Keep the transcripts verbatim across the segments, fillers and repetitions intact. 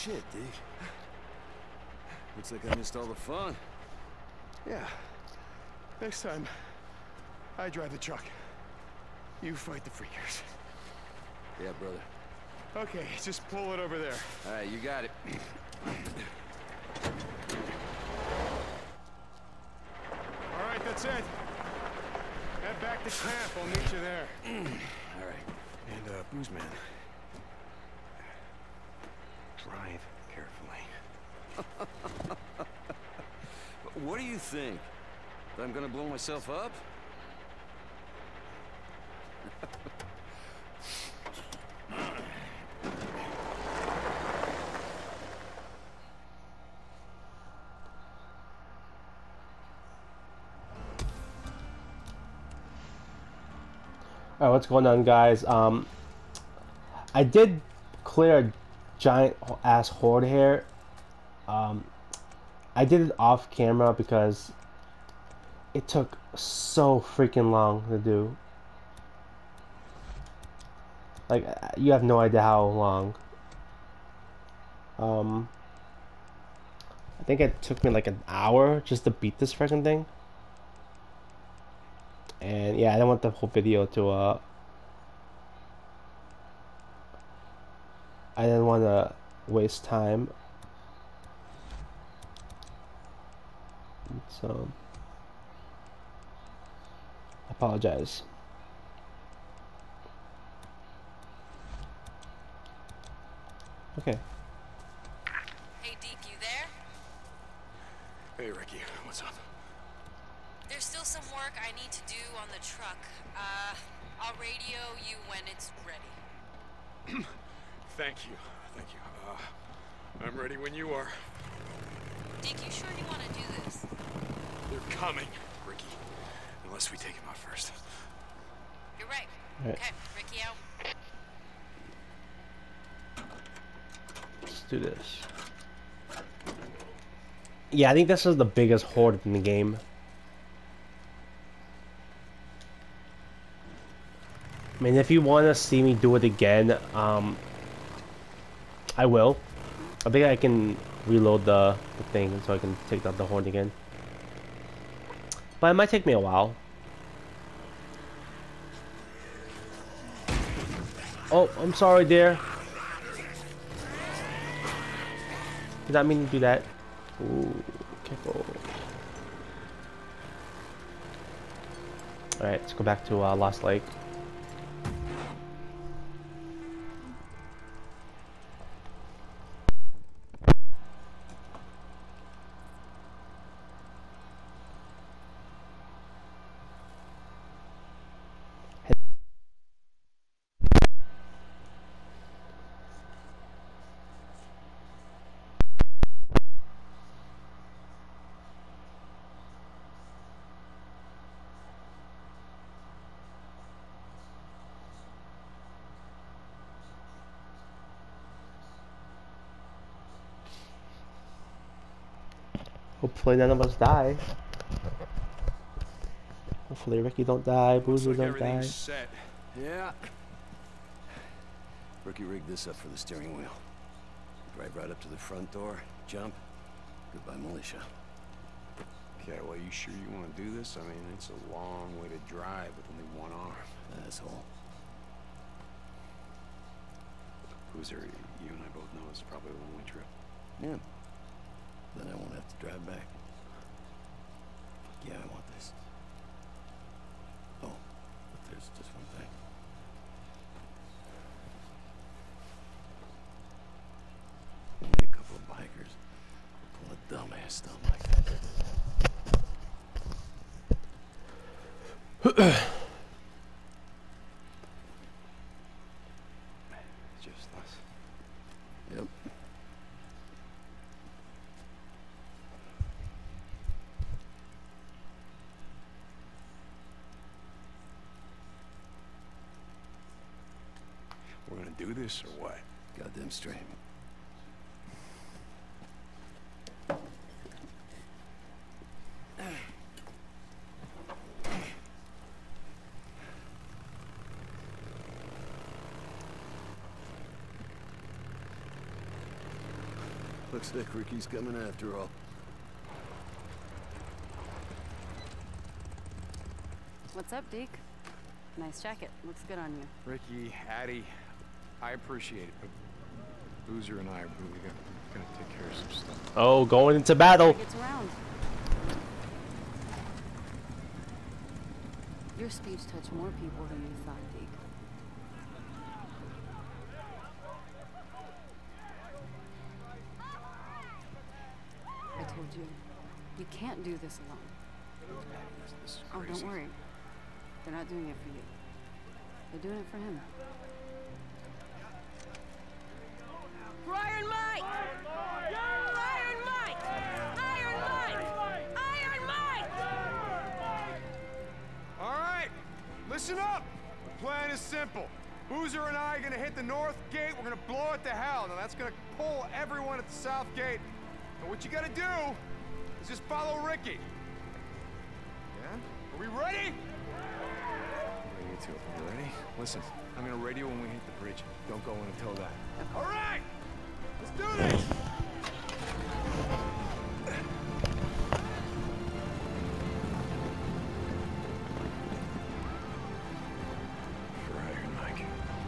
Shit, dude. Looks like I missed all the fun. Yeah. Next time, I drive the truck. You fight the freakers. Yeah, brother. Okay, just pull it over there. All right, you got it. All right, that's it. Head back to camp. I'll meet you there. All right. And, uh, Booze Man, drive carefully. What do you think? That I'm gonna blow myself up? Alright, what's going on, guys? Um, I did clear a giant ass horde here. Um, I did it off camera because it took so freaking long to do. Like, you have no idea how long. Um, I think it took me like an hour just to beat this freaking thing. And yeah, I don't want the whole video to uh I didn't want to waste time. So I apologize. Okay. Hey Deke, you there? Hey, Ricky, what's up? There's still some work I need to do on the truck. Uh, I'll radio you when it's ready. Thank you, thank you. Uh, I'm ready when you are. Deke, you sure you want to do this? They're coming, Ricky. Unless we take him out first. You're right. Right. Okay, Ricky out. Let's do this. Yeah, I think this is the biggest horde in the game. I mean, if you want to see me do it again, um, I will. I think I can reload the, the thing so I can take out the horde again. But it might take me a while. Oh, I'm sorry, dear. Did not mean to do that. Ooh, careful. Alright, let's go back to uh, Lost Lake. Hopefully none of us die. Hopefully Ricky don't die, Boozer Looks like don't die. everything's set. Yeah. Rookie rigged this up for the steering wheel. Drive right up to the front door, jump. Goodbye, militia. Okay, well, you sure you want to do this? I mean, it's a long way to drive with only one arm. Asshole. Boozer, you and I both know it's probably a long way trip. Yeah. Then I won't have to drive back. Yeah, I want this. Oh, but there's just one thing. Only a couple of bikers pull a dumbass stunt like that. Just us. Yep. We're gonna do this or what? Goddamn straight. Looks like Ricky's coming after all. What's up, Deke? Nice jacket. Looks good on you. Ricky, Addie, I appreciate it, but Boozer and I are really gonna, gonna take care of some stuff. Oh, going into battle. Gets around. Your speech touched more people than you thought, Deke. I told you, you can't do this alone. This, this is Oh, crazy. don't worry. They're not doing it for you. They're doing it for him. Iron Mike! Iron Mike! Iron Mike! Iron Mike! All right, listen up. The plan is simple. Boozer and I are gonna hit the north gate. We're gonna blow it to hell. Now that's gonna pull everyone at the south gate. And what you gotta do is just follow Ricky. Yeah? Are we ready? Ready to. You ready? Listen, I'm gonna radio when we hit the bridge. Don't go in until that. All right! Let's do this! For Iron Mike.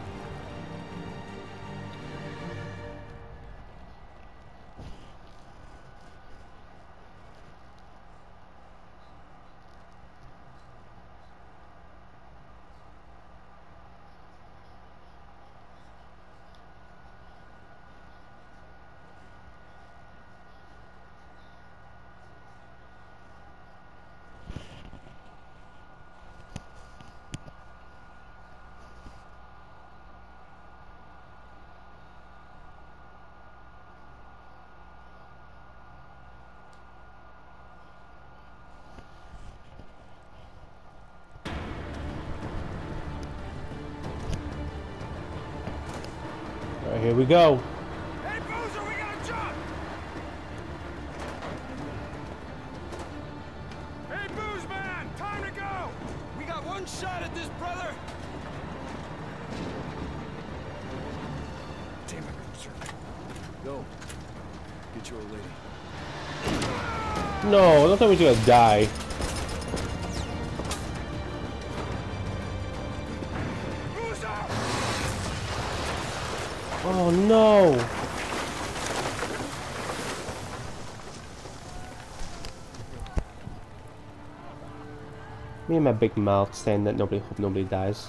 All right, here we go. Hey, Boozer, we gotta jump! Hey, Booze man, time to go! We got one shot at this, brother! Damn it, Boozer. Go. Get your old lady. No, I don't think we're gonna die. Boozer! Oh no! Me and my big mouth saying that nobody hope nobody dies.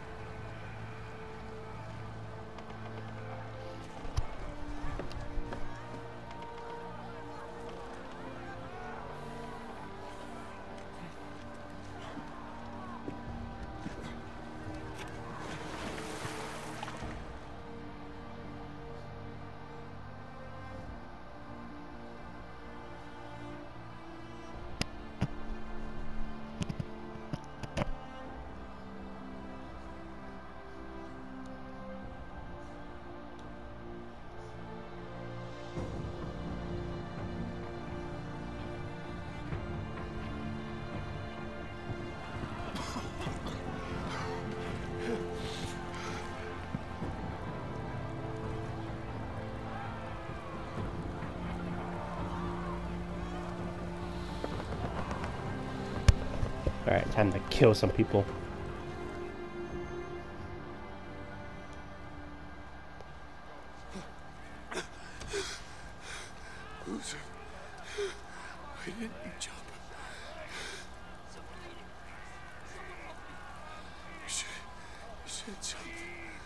Alright, time to kill some people. Boozer, why didn't you jump? You should, you should have jumped.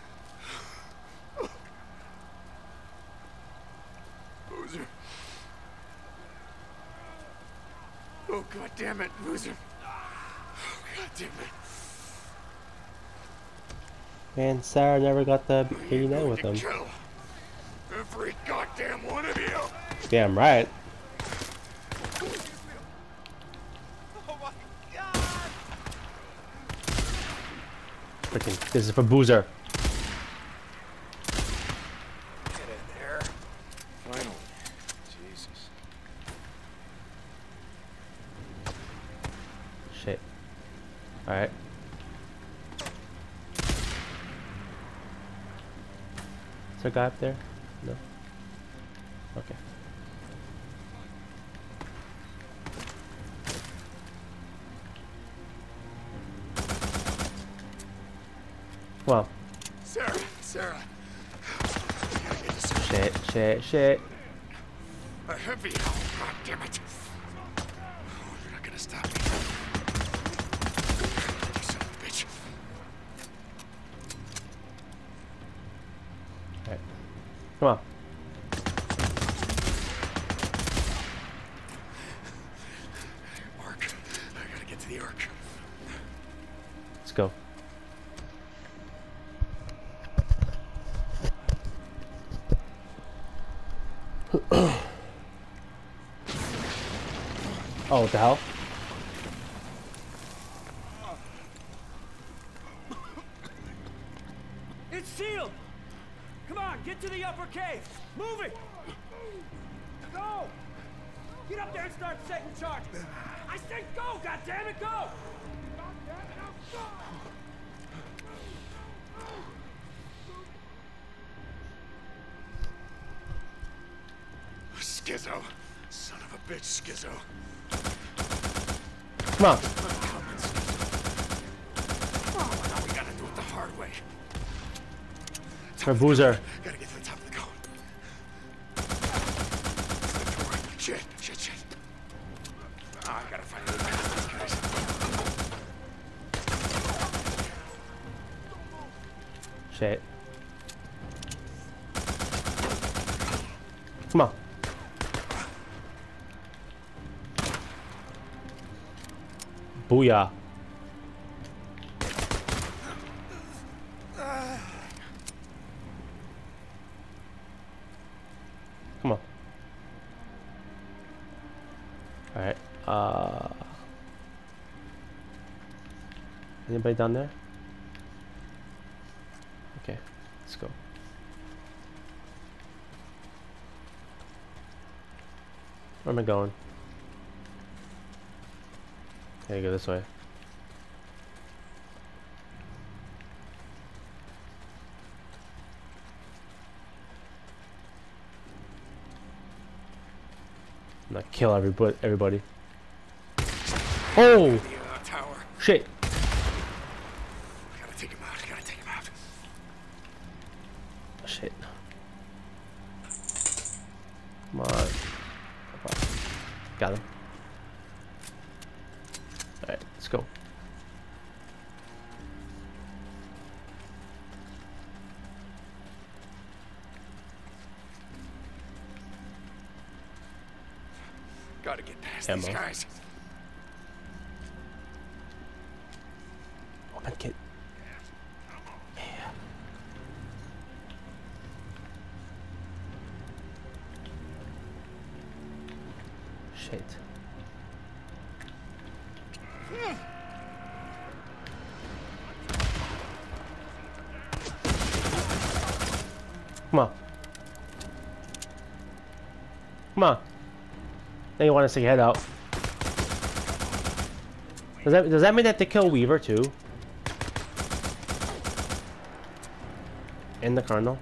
Boozer. Oh, God damn it, Boozer. Oh, God damn it. Man, Sarah never got the eighty-nine with him. Kill every goddamn one of you. Damn right. Oh my God! Freaking, this is for Boozer. Get in there. Finally. Jesus. Shit. Alright. Is there a guy up there? No. Okay. Well. Sarah, Sarah. Shit, shit, shit. A heavy. Oh, God damn it. Oh, you're not gonna stop me. You son of a bitch. Alright. Come on. Ark. I gotta get to the Ark. Let's go. Oh, what the hell? It's sealed! Come on, get to the upper cave! Move it! Go! Get up there and start setting charges! I said go, goddammit, go! Skizzo. Son of a bitch, Skizzo. Come on. Oh, now we gotta do it the hard way. For Boozer. Gotta get to the top of the cone. Shit, shit, shit. Oh, I gotta find a way past these guys. Shit. Come on. Booyah. Come on. Alright. Uh Anybody down there? Okay, let's go. Where am I going? Okay, go this way. I'm gonna kill everybody. Everybody. Oh! The uh, tower. Shit! Gotta take him out. Gotta take him out. Shit. Come on. Got him. Alright, let's go. Gotta get past Ammo. these guys. Oh, my kid. Yeah. Shit. Come on. Come on. Now you want to stick your head out. Does that does that mean that they kill Weaver too? And the Colonel?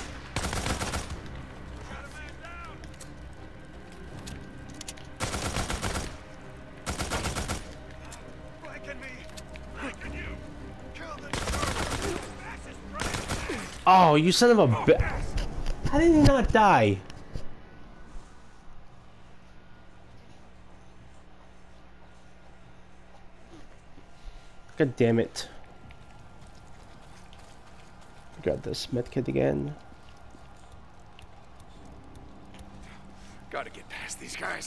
Oh, you son of a bitch! How did he not die? God damn it. Got this medkit again. Gotta get past these guys.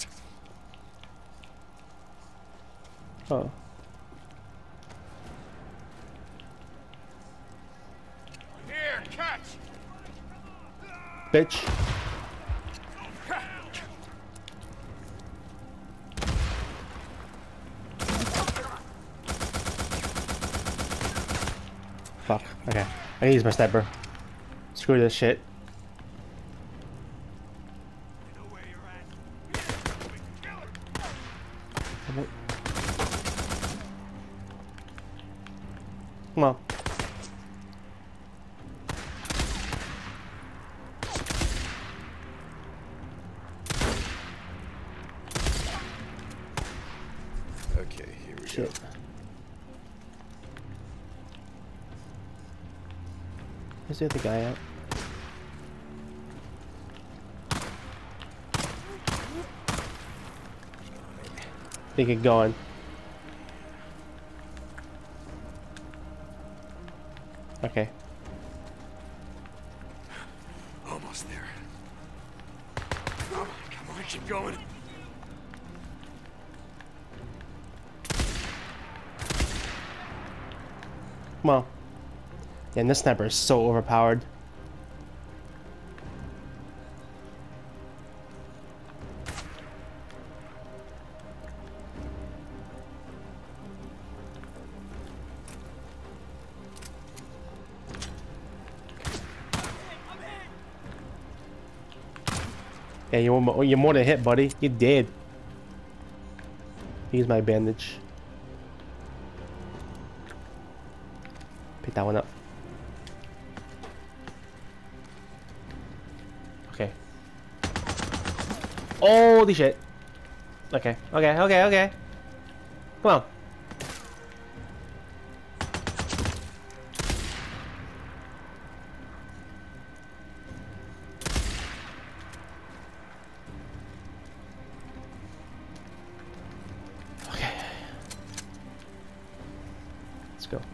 Oh. Here, catch! Bitch. Fuck. Okay. I can use my sniper. Screw this shit. Come on. Okay, here we Shit. go. Where's the other guy at? They get going. Okay. Almost there. Come on, come on, keep going. Come on. Yeah, and this sniper is so overpowered. Yeah, you're more, you're more than hit, buddy. You're dead. Use my bandage. Pick that one up. Okay. Holy shit. Okay, okay, okay, okay. Come on. Okay. Let's go.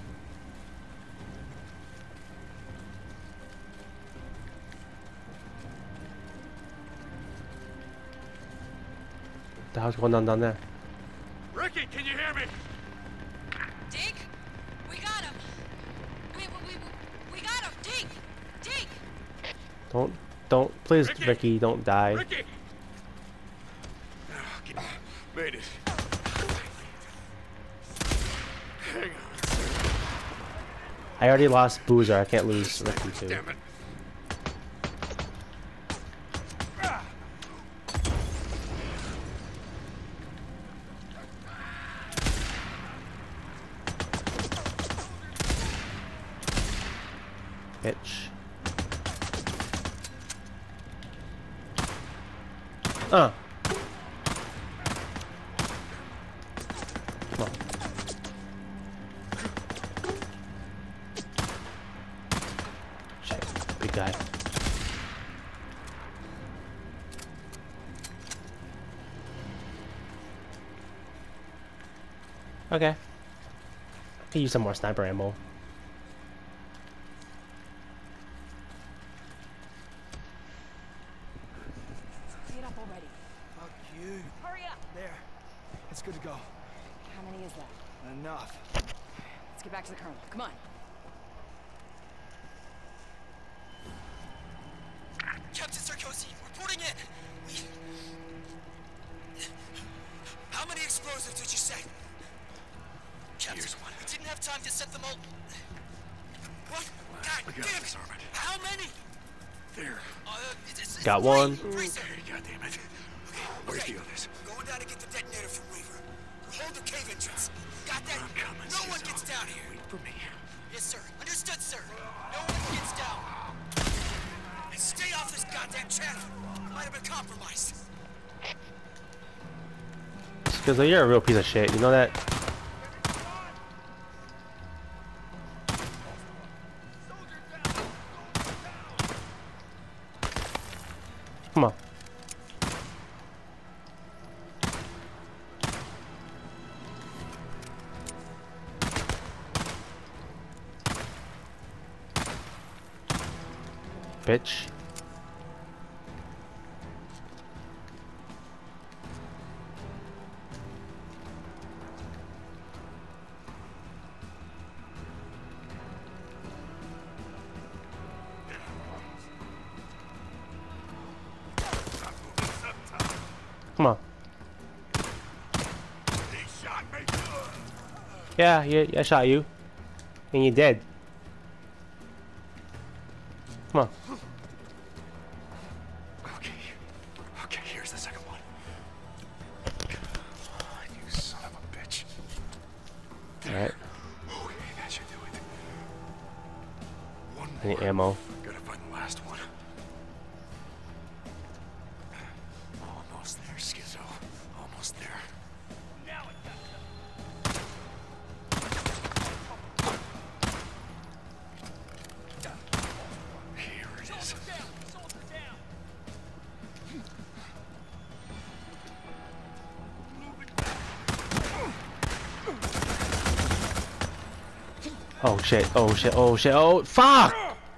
What the hell's going on down there? Ricky, can you hear me? Deke? We got him. We, we, we, we got him. Deke! Deke! Don't, don't, please, Ricky! Ricky, don't die. Ricky! Okay. Made it. Hang on. I already lost Boozer. I can't lose Ricky too. Damn it. Bitch. Uh. Come on. Shit, big guy. Okay. Could use some more sniper ammo. Get up already. Fuck you. Hurry up. There. It's good to go. How many is that? Enough. Let's get back to the colonel. Come on. Captain Sarkozy, reporting in. We... How many explosives did you say? Captain, Here's one. we didn't have time to set them all. What? God We got damn this, it! Armand. How many? There. Uh, it's, it's Got three. one. Three, sir. God damn it. Okay, Where's okay. the others? Going down to get the detonator from Weaver. Hold the cave entrance. Got that? I'm coming, no one Schizo. gets down here. Wait for me. Yes, sir. Understood, sir. No one gets down. And stay off this goddamn channel. Might have been compromised. Because you're a real piece of shit. You know that? Come on. Bitch. Come on. He shot me. Yeah, yeah, I shot you. And you're dead. Come on. Okay. Okay, here's the second one. You son of a bitch. Alright. Okay, that should do it. One Any more. ammo? Gotta find the last one. Almost there, Schizo. Almost there. Now it got Oh shit, oh shit, oh shit, oh fuck!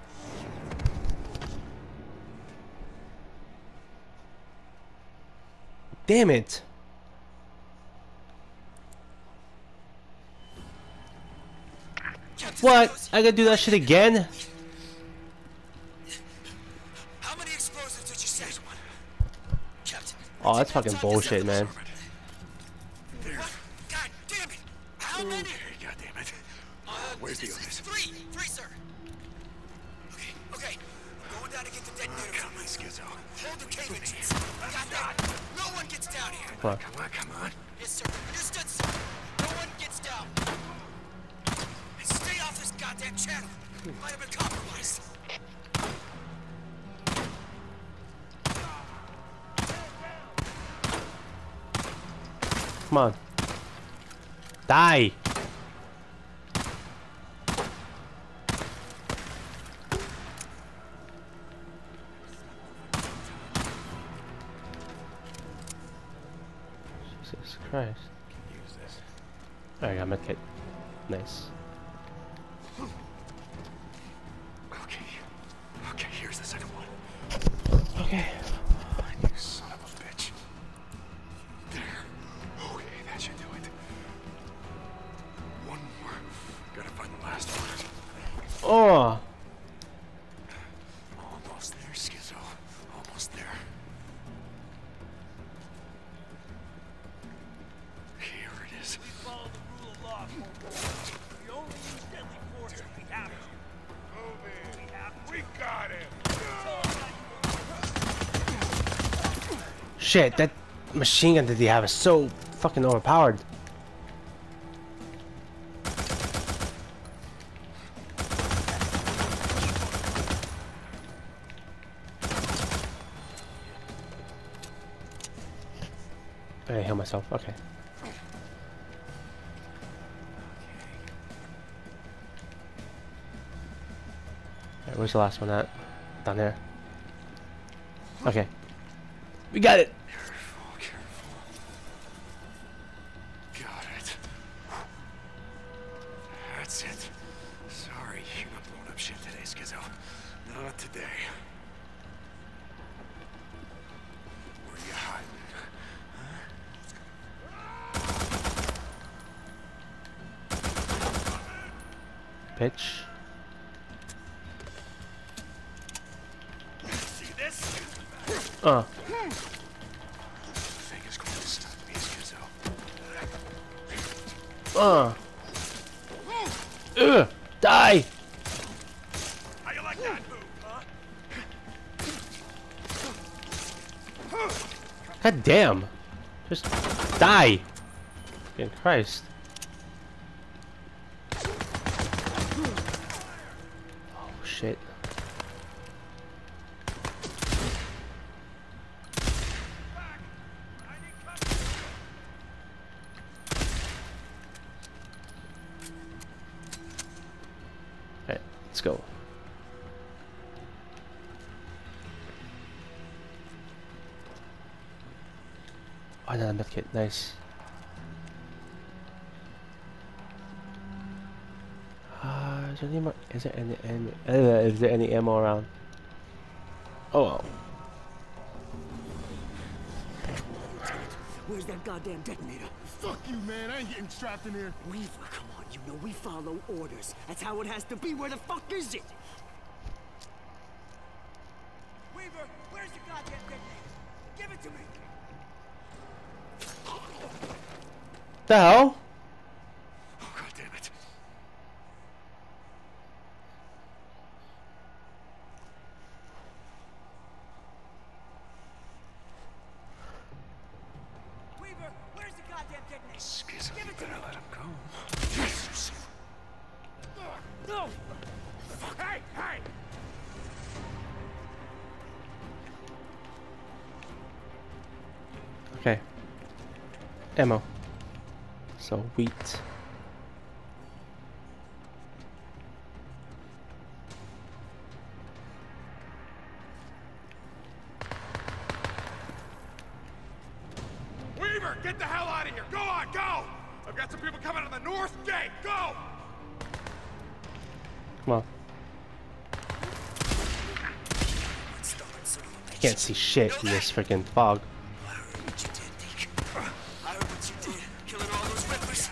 Damn it! What? I gotta do that shit again? How many explosives did you say? Captain. Oh, that's fucking bullshit, man. What? God damn it! How many? God damn it. Uh, Where's the this is others? Three, three, sir. Okay, okay. I'm going down to get the detonator. Come on, Schizo. Hold the cave entrance. Got that? No one gets down here. Come on. Come on, come on. Yes, sir. Understood, sir. No one gets down. And stay off this goddamn channel. Might have been compromised. Come on. Die! Jesus Christ. Use this. Alright, I got medkit. Nice. Okay. Okay, here's the second one. Okay. You son of a bitch. There. Okay, that should do it. One more. Gotta find the last one. Oh! Almost there, Schizo. Almost there. Here it is. We follow the rule of law, Corporal. We only use deadly force if we have to. Move in. We have to. We got him. Shit, that machine gun that they have is so fucking overpowered. I gotta heal myself, okay. Alright, where's the last one at? Down there. Okay. We got it! Careful, careful. Got it. That's it. Sorry, you're not blowing up shit today, Schizo. Not today. Where are you hiding? Pitch. See this? Uh. Thing is going to stop me, Schizo. Uh. Ugh. Die! How you like that move, huh? God damn. Just die. Fucking Christ. Oh shit. Alright, let's go. Oh, another medkit, nice. Uh, is there any more? Is there any, any uh, is there any ammo around? Oh well. Where's that goddamn detonator? Fuck you, man. I ain't getting strapped in here. Weaver, come on. You know we follow orders. That's how it has to be. Where the fuck is it? Weaver, where's the goddamn detonator? Give it to me. The hell? Oh, God damn it. Weaver, where's the goddamn detonator? Schizo, Give you it to better me. let him go. No! Hey, hey! Okay. Ammo. So wheat. Weaver, get the hell out of here! Go on, go! I've got some people coming out of the north gate! Go! Come on. I can't see shit in this freaking fog. I heard what you did, Deke. I heard what you did, killing all those rippers.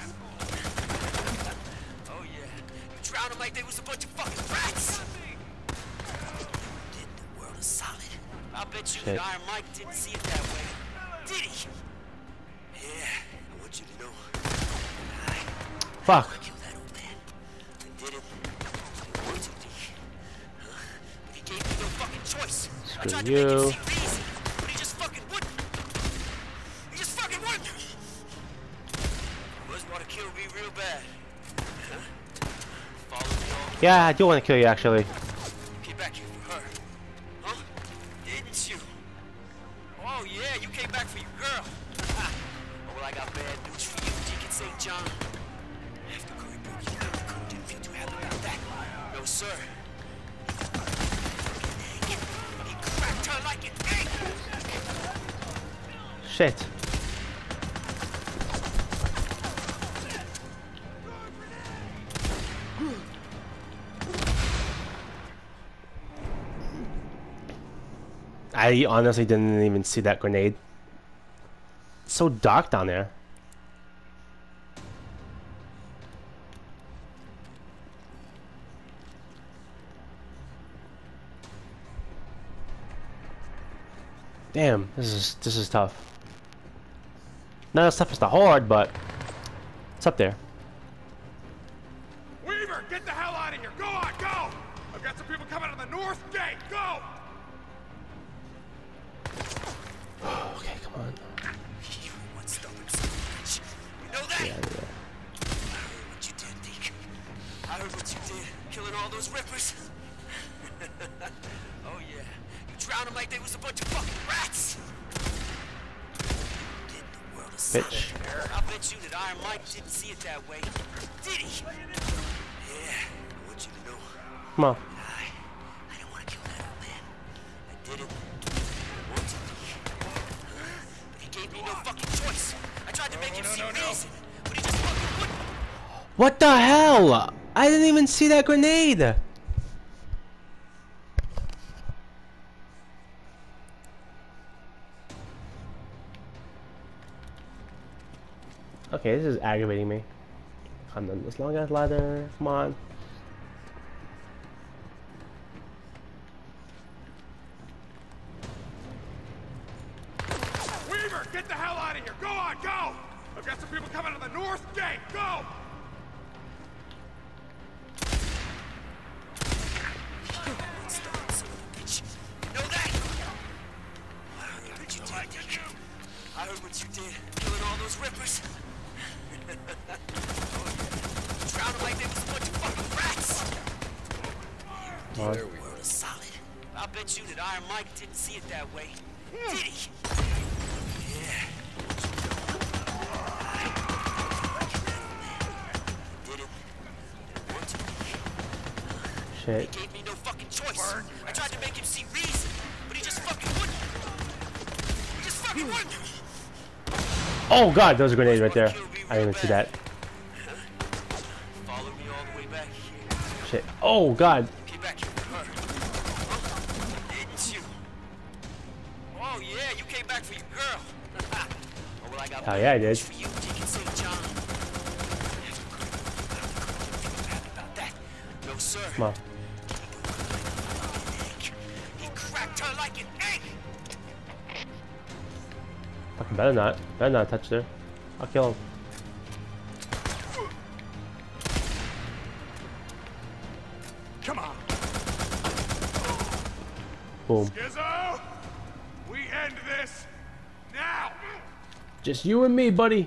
Oh yeah, you drowned them like they was a bunch of fucking rats. Did the world a solid. I bet you Shit. that Iron Mike didn't see it that way. Did he? Yeah, I want you to know. I, Fuck. I killed that old man. I did it. I wanted to, Deke. Huh? But he gave me no fucking choice. I Screw tried to make him you. see reason, but he just fucking wouldn't. He just fucking wouldn't. He must want to kill me real bad. Huh? Follow me all. Yeah, I do want to kill you actually. You came back here for her. Huh? Didn't you? Oh yeah, you came back for your girl. Oh well, I got bad news for you, Deacon Saint John. After Curry broke you out, Curry didn't feel too happy about that. No sir. He cracked her like an egg. Shit. I honestly didn't even see that grenade. It's so dark down there. Damn, this is this is tough. Not as tough as the Horde, but it's up there. Weaver, get the hell out of here! Go on, go! I've got some people coming out of the north gate. Go! Okay, come on. You one stubborn son of a bitch. You know that? Yeah, yeah. I heard what you did, Deke. I heard what you did, killing all those rippers. Oh yeah, you drowned them like they was a bunch of fucking rats. Did the world a solid. Bitch. I bet you that Iron Mike didn't see it that way. Did he? Yeah, I want you to know. Come on. I, I didn't want to kill that old man. I did it. I wanted to. But he gave me no fucking choice. I tried to make him see reason, but he just fucking wouldn't. What the hell? I didn't even see that grenade. Okay, this is aggravating me. Climb down this long ass ladder. Come on. Weaver, get the hell out of here! Go on, go! I've got some people coming out of the north gate. Go! Stubborn son of a bitch. You know that? I heard what you did, Deke. I heard what you did, killing all those rippers. Oh yeah. You drowned them like they was a bunch of fucking rats. Come on. The world is solid. I bet you that Iron Mike didn't see it that way. Did he? Yeah. Did it. Once he Shit. gave me no fucking choice. I tried to make him see reason, but he just fucking wouldn't. He just fucking wouldn't. Oh god, there was a grenade right there. I didn't even see that. Follow me all the way back here. Shit. Oh god. Get back here with her. Huh? Didn't you? Oh yeah, you came back for your girl. Oh well, I got Hell yeah, I did. for you, Deacon Saint John. About that. No sir. Come on. He cracked her like an egg. Fucking better not. Better not touch her. I'll kill him. Come on. Boom. Gizzo! We end this now! Just you and me, buddy.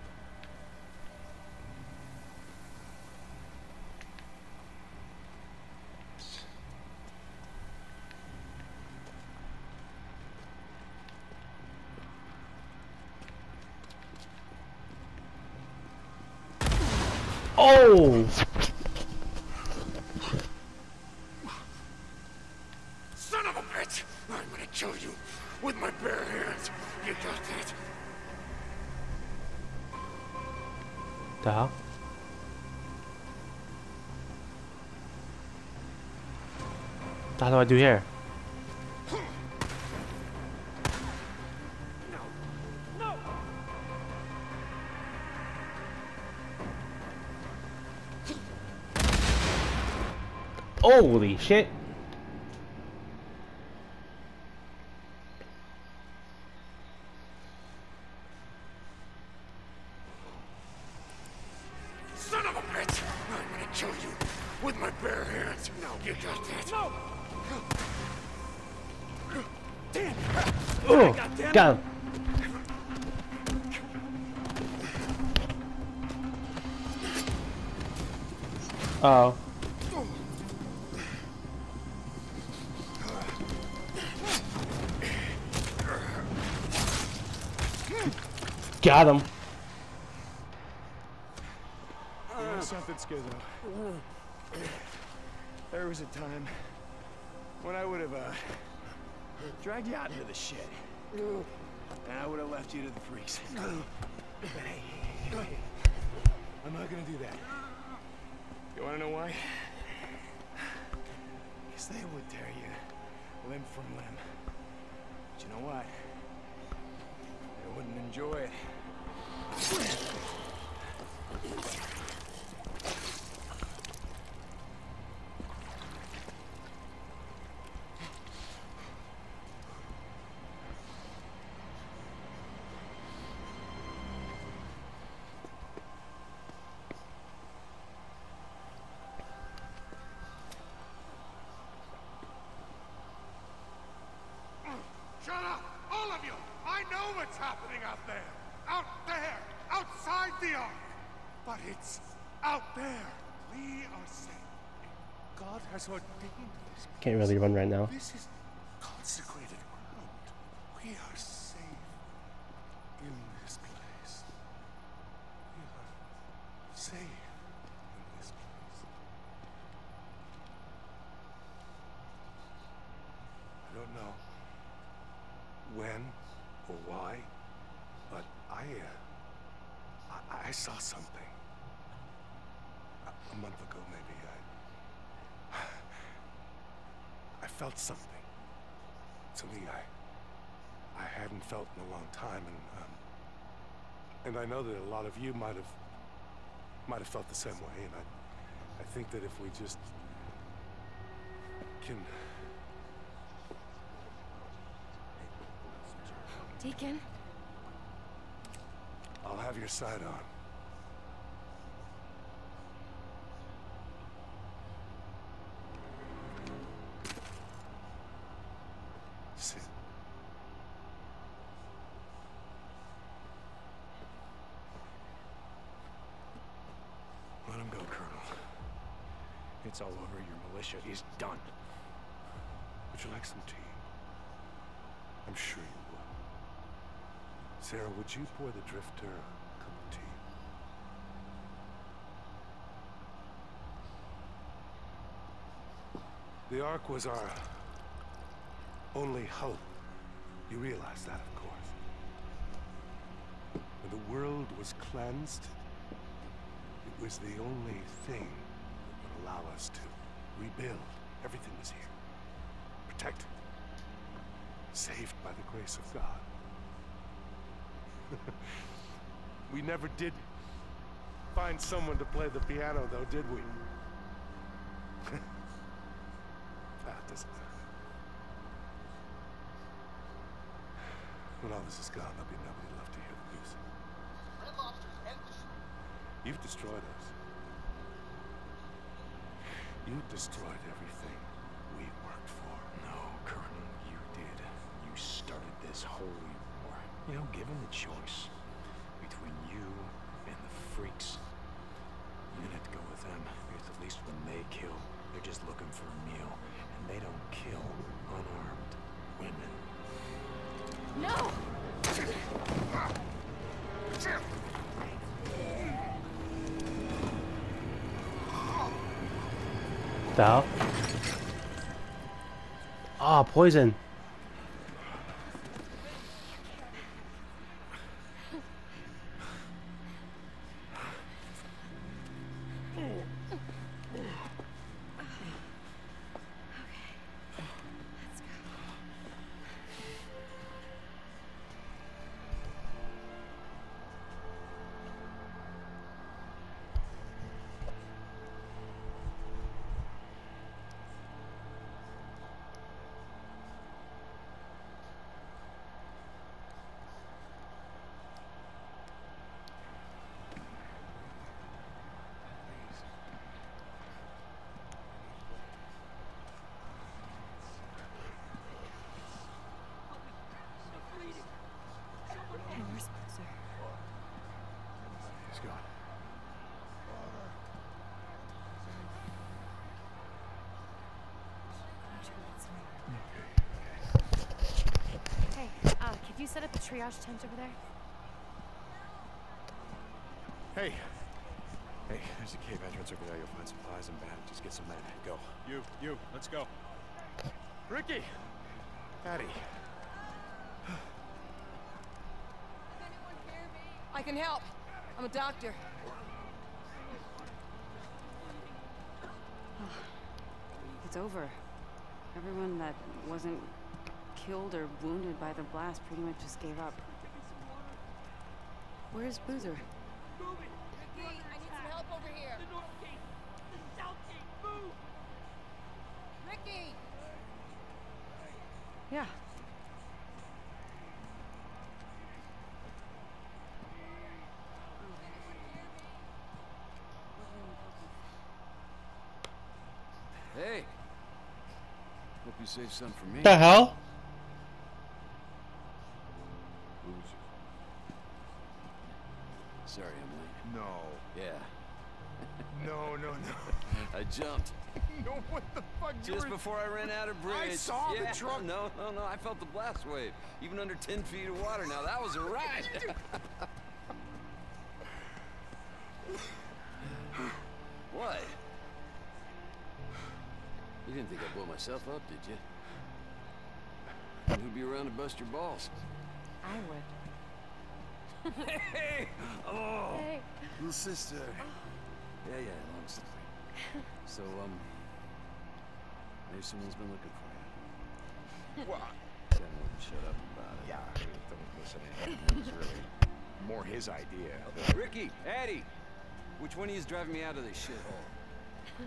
Oh! Son of a bitch! I'm gonna kill you with my bare hands. You got that? The hell? How do I do here? No! Holy shit! Son of a bitch! I'm gonna kill you with my bare hands. No, you got that. No! Damn! Oh, Goddamn. got him. Uh oh. Got him. You know something, Skizzo? There was a time when I would have uh, dragged you out into the shed, and I would have left you to the freaks. But hey, hey, I'm not gonna do that. You wanna know why? Because they would tear you limb from limb. But you know what? They wouldn't enjoy it. Shut up! All of you! I know what's happening out there! Out there! Outside the ark! But it's out there! We are safe. God has ordained this. Can't really run right now. This is consecrated ground. We are safe in this place. We are safe in this place. I don't know when or why, but I, uh, I, I saw something. A, a month ago, maybe, I, I felt something. Something I, I hadn't felt in a long time, and, um, and I know that a lot of you might have, might have felt the same way, and I, I think that if we just can. Deacon? I'll have your side on. Sit. Let him go, Colonel. It's all over. Your militia is done. Would you like some tea? I'm sure you will. Sarah, would you pour the drifter a cup of tea? The Ark was our only hope. You realize that, of course. When the world was cleansed, it was the only thing that would allow us to rebuild. Everything was here. Protected. Saved by the grace of God. We never did find someone to play the piano, though, did we? That doesn't matter. When all this is gone, there'll be nobody left to hear the music. Red Lobster's endless. You've destroyed us. You destroyed everything we worked for. No, Colonel, you did. You started this holy war. You know, given the choice between you and the freaks, you're gonna have to go with them, because at least when they kill, they're just looking for a meal, and they don't kill unarmed women. No! The hell? Ah, poison. He's gone. Hey, uh, could you set up a triage tent over there? Hey. Hey, there's a cave entrance over there. You'll find supplies and bandages. Get some men. Go. You, you, let's go. Ricky! Patty. I can help. I'm a doctor. It's over. Everyone that wasn't killed or wounded by the blast pretty much just gave up. Where's Boozer? Ricky, I need some help over here. The north gate! The south gate! Move! Ricky! Yeah. Hey. Hope you saved some for me. The hell? Sorry, I'm late. No. Yeah. No, no, no. I jumped. No, what the fuck? You Just were... before I ran out of bridge. I saw yeah. the truck. No, no, no. I felt the blast wave. Even under ten feet of water. Now that was a ride. What? You didn't think I'd blow myself up, did you? Who'd be around to bust your balls? I would. Hey! Oh! Hey. Little sister. Yeah, yeah, long story. So, um... maybe someone's been looking for you. What? Tell them to shut up about it. Yeah, I mean, don't listen to him. It was really more his idea. Ricky! Addie! Which one of you is driving me out of this shithole?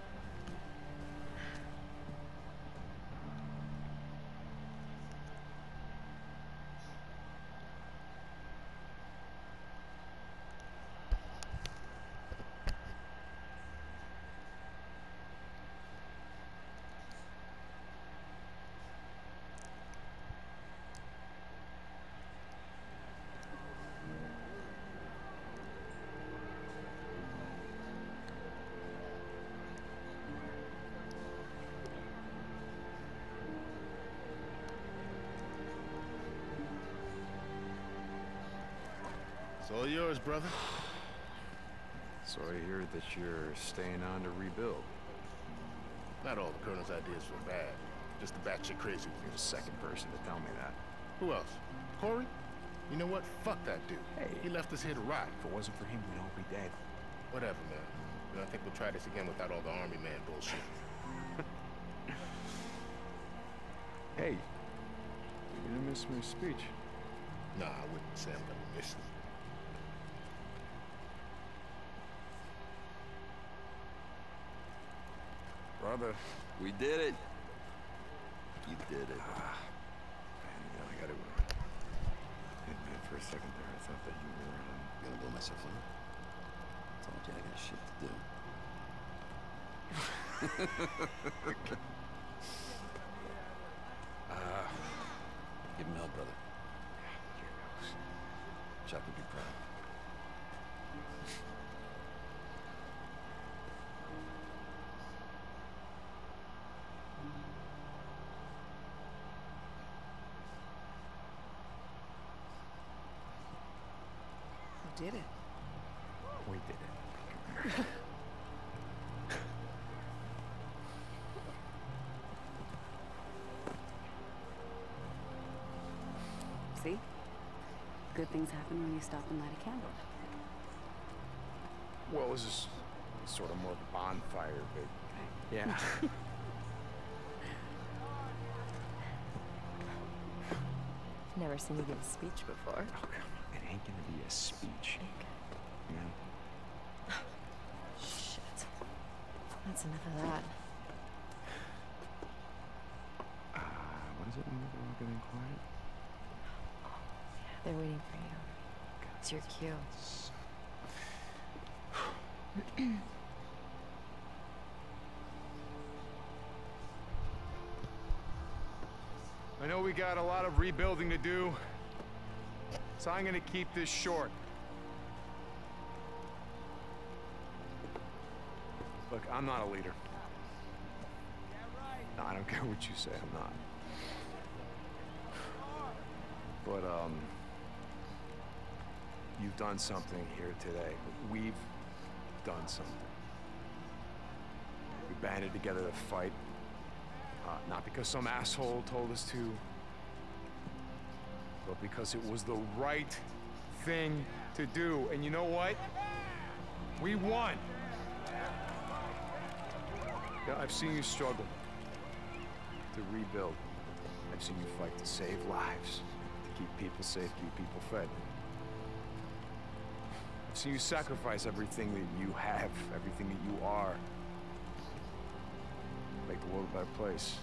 It's all yours, brother. So I hear that you're staying on to rebuild. Not all the Colonel's ideas were bad. Just the batshit crazy. You're the second person to tell me that. Who else? Corey? You know what? Fuck that dude. Hey. He left us here to rot. If it wasn't for him, we'd all be dead. Whatever, man. And I think we'll try this again without all the army man bullshit. Hey, you didn't miss my speech. Nah, I wouldn't say I'm gonna miss it. Brother. We did it. You did it. Ah, man, you know, I gotta admit for a second there, I thought that you were, um... Gonna blow myself up? Told you I got shit to do. uh, Give him hell, brother. here goes. Chuck would be proud. Who did it? We did it. See? Good things happen when you stop and light a candle. Well, this is sort of more of a bonfire, but... Yeah. Never seen you give a speech before. Oh, come on. It ain't gonna be a speech. Yeah. Shit. That's enough of that. Uh, what is it when we're all getting quiet? They're waiting for you. It's your cue. I know we got a lot of rebuilding to do, so I'm gonna keep this short. Look, I'm not a leader. No, I don't care what you say, I'm not. But, um... you've done something here today. We've done something. We banded together to fight. Uh, not because some asshole told us to, but because it was the right thing to do. And you know what? We won. Yeah, I've seen you struggle to rebuild. I've seen you fight to save lives, to keep people safe, keep people fed. I've seen you sacrifice everything that you have, everything that you are, make the world a better place.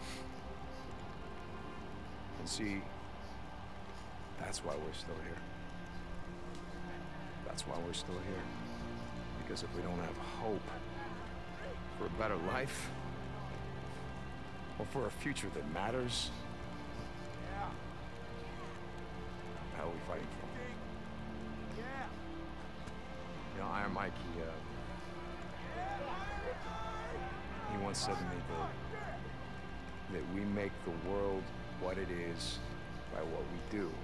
And see, that's why we're still here. That's why we're still here. Because if we don't have hope for a better life, or for a future that matters, what the hell are we fighting for? You know, Iron Mike, he, uh, he once said to me that, that we make the world what it is by what we do.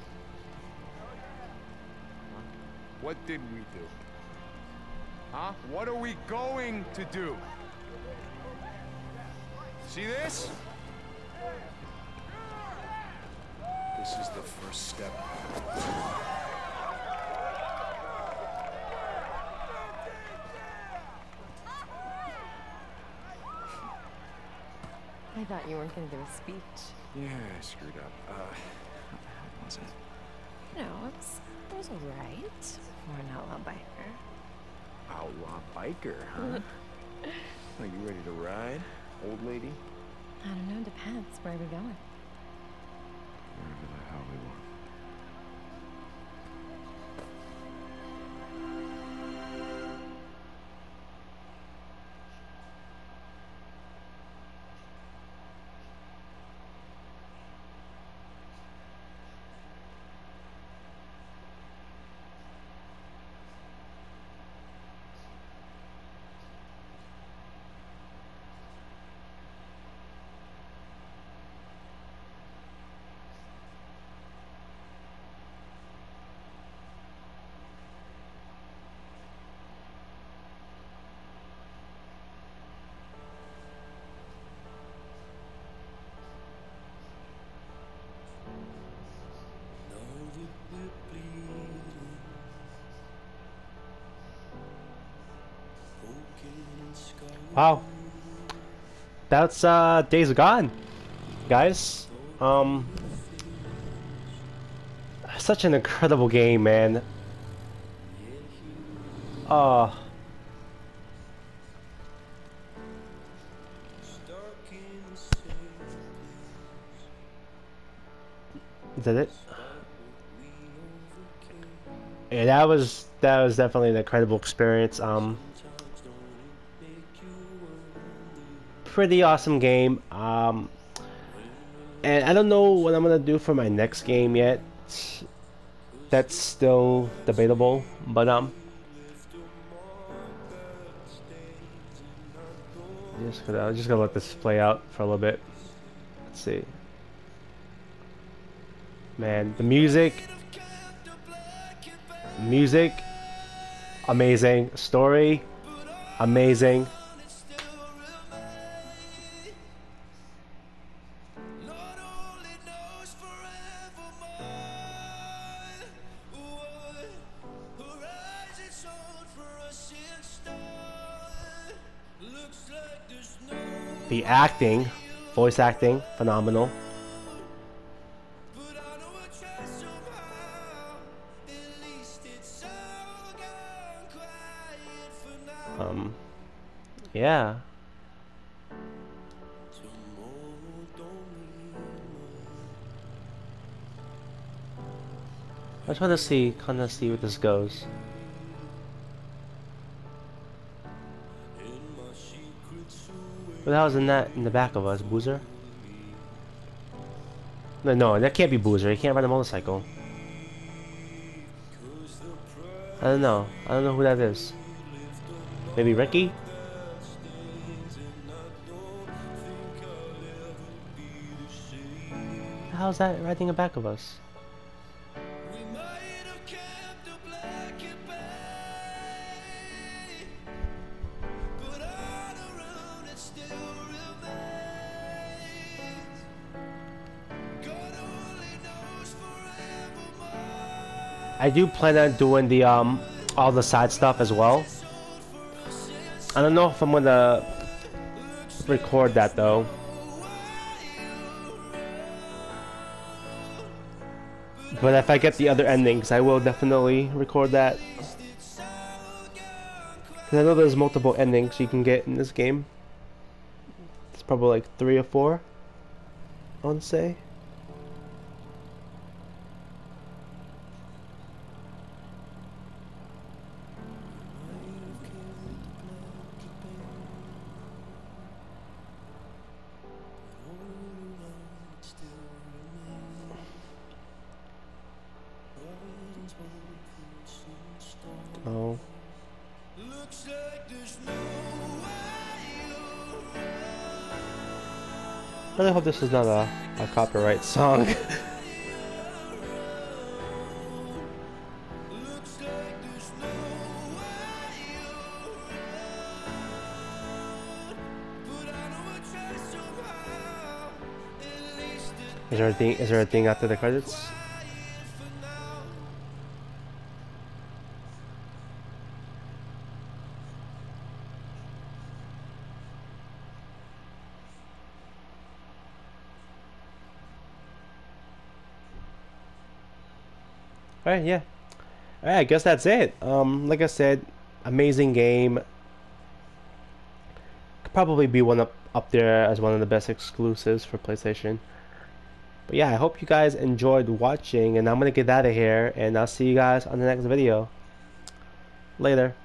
Huh? What did we do? Huh? What are we going to do? See this? This is the first step. I thought you weren't going to do a speech. Yeah, I screwed up. Uh, how was it? No, it was, it was alright for an outlaw biker. Outlaw biker, huh? Are you ready to ride, old lady? I don't know, depends. Where are we going? Wherever the hell we want. Wow, that's uh, Days Gone, guys. Um, such an incredible game, man. Uh, is that it? Yeah, that was that was definitely an incredible experience. Um. Pretty awesome game, um, and I don't know what I'm gonna do for my next game yet. That's still debatable, but um, just gonna I'm just gonna let this play out for a little bit. Let's see, man, the music, music, amazing, story, amazing. The acting, voice acting, phenomenal. Um, yeah. I just want to see, kind of see where this goes. What the hell is in that in the back of us? Boozer? No, no, that can't be Boozer. He can't ride a motorcycle. I don't know. I don't know who that is. Maybe Ricky? hell is that riding the back of us? I do plan on doing the um all the side stuff as well. I don't know if I'm gonna record that though. But if I get the other endings, I will definitely record that. Cause I know there's multiple endings you can get in this game. It's probably like three or four, I want to say. Oh. I really hope this is not a, a copyright song. Is there a thing? Is there a thing after the credits? Alright, yeah. Alright, I guess that's it. Um, like I said, amazing game. Could probably be one up, up there as one of the best exclusives for PlayStation. But yeah, I hope you guys enjoyed watching, and I'm gonna get out of here, and I'll see you guys on the next video. Later.